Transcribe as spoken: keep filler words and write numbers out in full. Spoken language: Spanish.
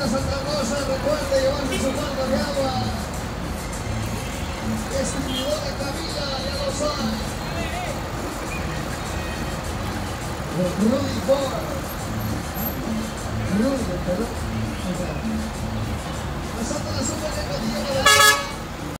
Santa Rosa, recuerde llevarse su cuarto de agua. Distribuidora Camila, ya lo sabe. Rudy Ford. Rudy, perdón. Pasando la super de